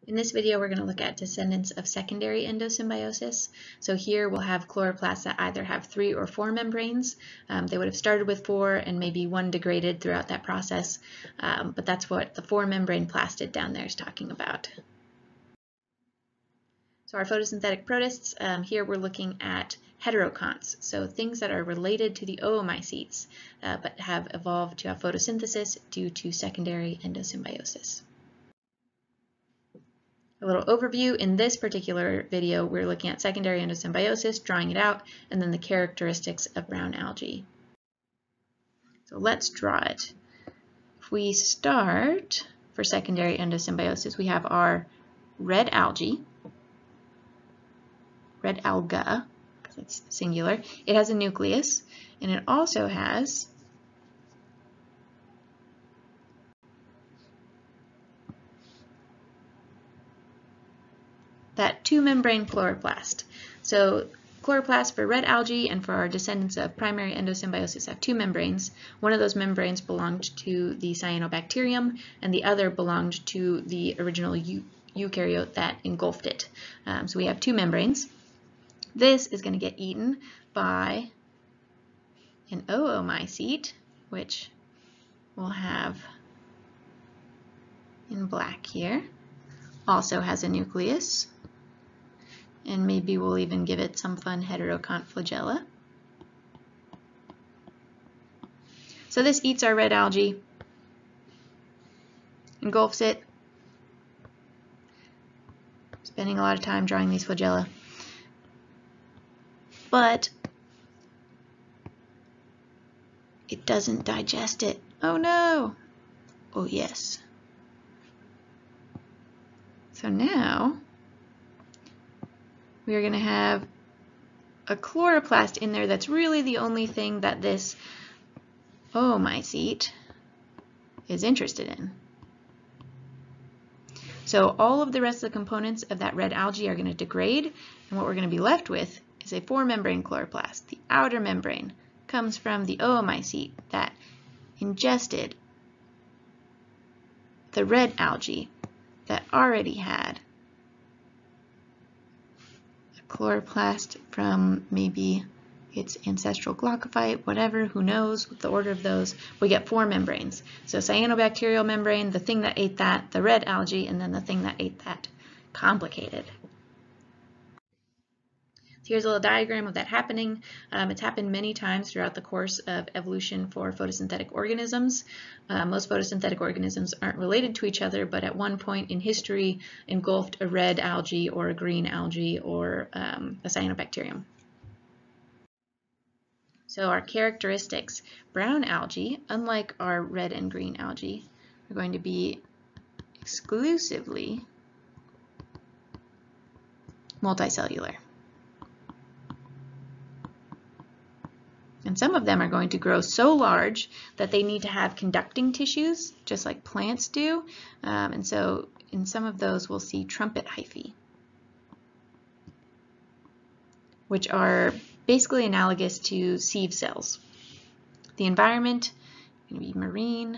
In this video, we're going to look at descendants of secondary endosymbiosis. So here we'll have chloroplasts that either have 3 or 4 membranes. They would have started with 4 and maybe 1 degraded throughout that process, but that's what the 4-membrane plastid down there is talking about. So our photosynthetic protists, here we're looking at heteroconts, so things that are related to the oomycetes, but have evolved to have photosynthesis due to secondary endosymbiosis. A little overview. In this particular video, we're looking at secondary endosymbiosis, drawing it out, and then the characteristics of brown algae. So let's draw it. If we start for secondary endosymbiosis, we have our red algae, red alga, because it's singular. It has a nucleus, and it also has that 2-membrane chloroplast. So chloroplasts for red algae and for our descendants of primary endosymbiosis have 2 membranes. One of those membranes belonged to the cyanobacterium, and the other belonged to the original eukaryote that engulfed it. So we have 2 membranes. This is going to get eaten by an oomycete, which we'll have in black here. Also has a nucleus. And maybe we'll even give it some fun heterocont flagella. So this eats our red algae, engulfs it, spending a lot of time drawing these flagella. But it doesn't digest it. Oh no! Oh yes. So now we are going to have a chloroplast in there that's really the only thing that this oomycete is interested in. So all of the rest of the components of that red algae are going to degrade, and what we're going to be left with is a 4-membrane chloroplast. The outer membrane comes from the oomycete that ingested the red algae that already had chloroplast from maybe its ancestral glaucophyte, whatever, who knows the order of those. We get 4 membranes. So cyanobacterial membrane, the thing that ate that, the red algae, and then the thing that ate that. Complicated. So here's a little diagram of that happening. It's happened many times throughout the course of evolution for photosynthetic organisms. Most photosynthetic organisms aren't related to each other, but at one point in history engulfed a red algae or a green algae or a cyanobacterium. So our characteristics. Brown algae, unlike our red and green algae, are going to be exclusively multicellular. And some of them are going to grow so large that they need to have conducting tissues, just like plants do. And so in some of those, we'll see Trumpet Hyphy, which are basically analogous to sieve cells. The environment is going to be marine.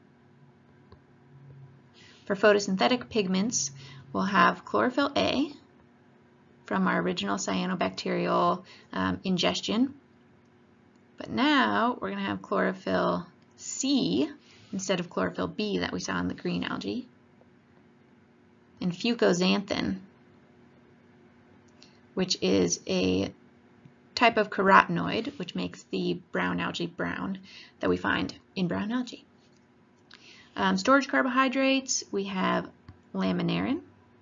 For photosynthetic pigments, we'll have chlorophyll A from our original cyanobacterial ingestion. But now we're going to have chlorophyll C instead of chlorophyll B that we saw in the green algae. And fucoxanthin, which is a type of carotenoid, which makes the brown algae brown, that we find in brown algae. Storage carbohydrates, we have laminarin.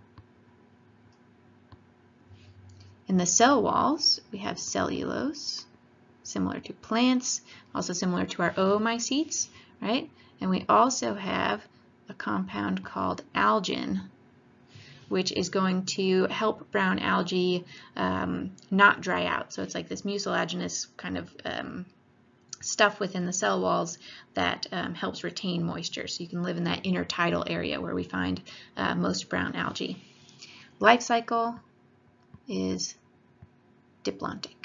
In the cell walls, we have cellulose, similar to plants, also similar to our oomycetes, right? And we also have a compound called algin, which is going to help brown algae not dry out. So it's like this mucilaginous kind of stuff within the cell walls that helps retain moisture. So you can live in that intertidal area where we find most brown algae. Life cycle is diplontic.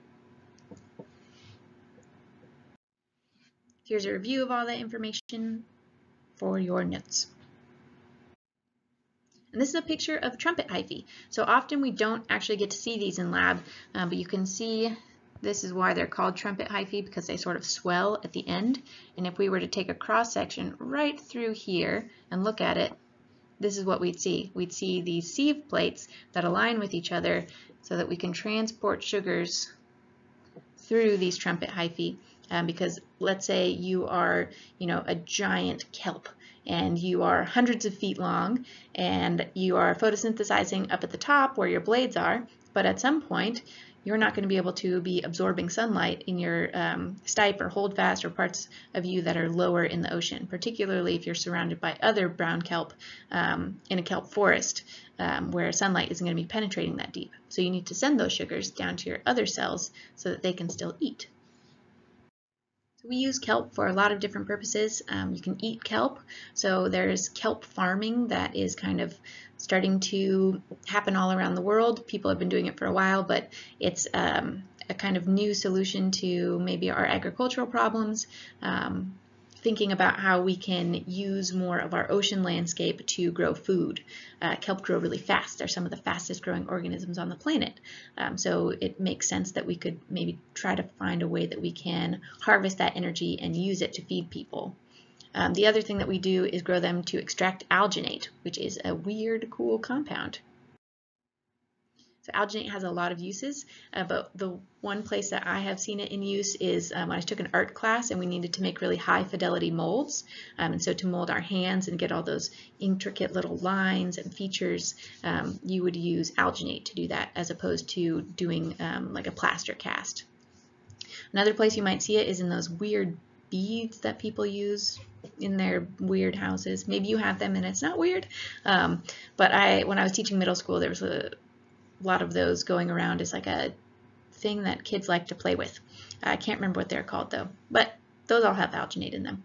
Here's a review of all that information for your notes. And this is a picture of Trumpet Hyphy. So often we don't actually get to see these in lab, but you can see this is why they're called Trumpet Hyphy, because they sort of swell at the end. And if we were to take a cross section right through here and look at it, this is what we'd see. We'd see these sieve plates that align with each other so that we can transport sugars through these Trumpet Hyphy. Because let's say you are, a giant kelp, and you are hundreds of feet long, and you are photosynthesizing up at the top where your blades are, but at some point you're not going to be able to be absorbing sunlight in your stipe or holdfast or parts of you that are lower in the ocean, particularly if you're surrounded by other brown kelp in a kelp forest where sunlight isn't going to be penetrating that deep. So you need to send those sugars down to your other cells so that they can still eat. We use kelp for a lot of different purposes. You can eat kelp. So there's kelp farming that is kind of starting to happen all around the world. People have been doing it for a while, but it's a kind of new solution to maybe our agricultural problems. Thinking about how we can use more of our ocean landscape to grow food. Kelp grow really fast. They're some of the fastest growing organisms on the planet. So it makes sense that we could maybe try to find a way that we can harvest that energy and use it to feed people. The other thing that we do is grow them to extract alginate, which is a weird, cool compound. So alginate has a lot of uses, but the one place that I have seen it in use is when I took an art class and we needed to make really high fidelity molds. And so to mold our hands and get all those intricate little lines and features, you would use alginate to do that as opposed to doing like a plaster cast. Another place you might see it is in those weird beads that people use in their weird houses. Maybe you have them and it's not weird, but when I was teaching middle school, there was a lot of those going around as like a thing that kids like to play with. I can't remember what they're called though, but those all have alginate in them.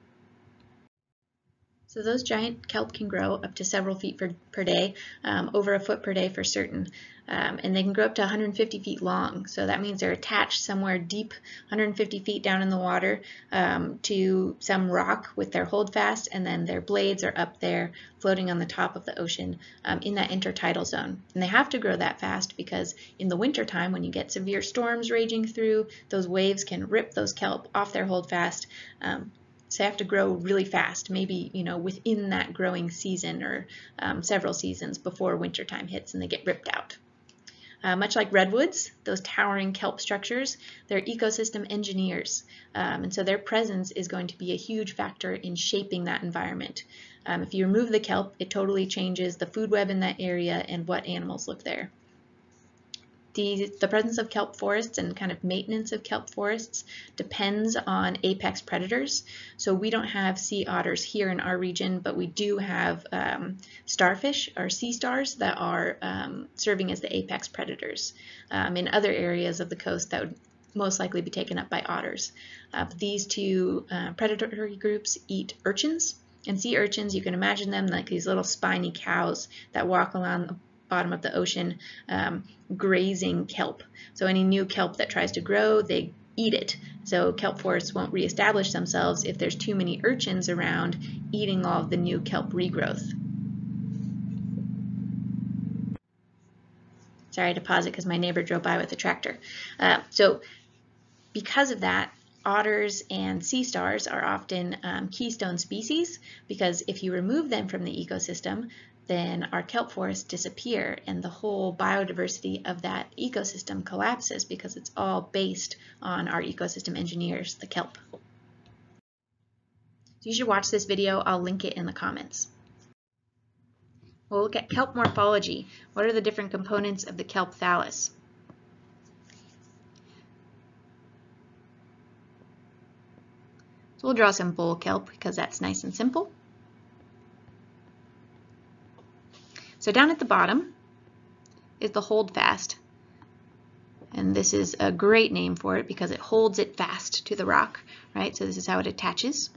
So those giant kelp can grow up to several feet per day, over a foot per day for certain, and they can grow up to 150 feet long. So that means they're attached somewhere deep, 150 feet down in the water, to some rock with their holdfast, and then their blades are up there floating on the top of the ocean in that intertidal zone. And they have to grow that fast because in the wintertime, when you get severe storms raging through, those waves can rip those kelp off their holdfast. So they have to grow really fast, maybe within that growing season or several seasons before wintertime hits and they get ripped out. Much like redwoods, those towering kelp structures, they're ecosystem engineers. And so their presence is going to be a huge factor in shaping that environment. If you remove the kelp, it totally changes the food web in that area and what animals live there. The presence of kelp forests and kind of maintenance of kelp forests depends on apex predators. So we don't have sea otters here in our region, but we do have starfish or sea stars that are serving as the apex predators. In other areas of the coast that would most likely be taken up by otters. These two predatory groups eat urchins. And sea urchins, you can imagine them like these little spiny cows that walk along the bottom of the ocean grazing kelp. So any new kelp that tries to grow, they eat it. So kelp forests won't reestablish themselves if there's too many urchins around eating all of the new kelp regrowth. Sorry to pause it because my neighbor drove by with a tractor. So because of that, otters and sea stars are often keystone species, because if you remove them from the ecosystem, then our kelp forests disappear and the whole biodiversity of that ecosystem collapses because it's all based on our ecosystem engineers, the kelp. So you should watch this video. I'll link it in the comments. We'll look at kelp morphology. What are the different components of the kelp thallus? So we'll draw some bowl kelp because that's nice and simple. So down at the bottom is the holdfast, and this is a great name for it because it holds it fast to the rock, right? So this is how it attaches.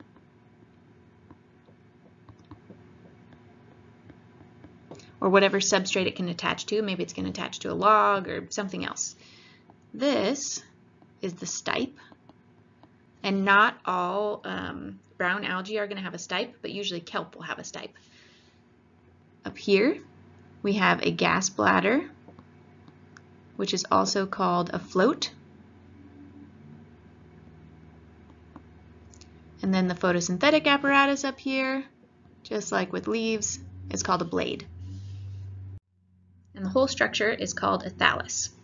Or whatever substrate it can attach to. Maybe it's going to attach to a log or something else. This is the stipe, and not all brown algae are going to have a stipe, but usually kelp will have a stipe. Up here we have a gas bladder, which is also called a float. And then the photosynthetic apparatus up here, just like with leaves, is called a blade. And the whole structure is called a thallus.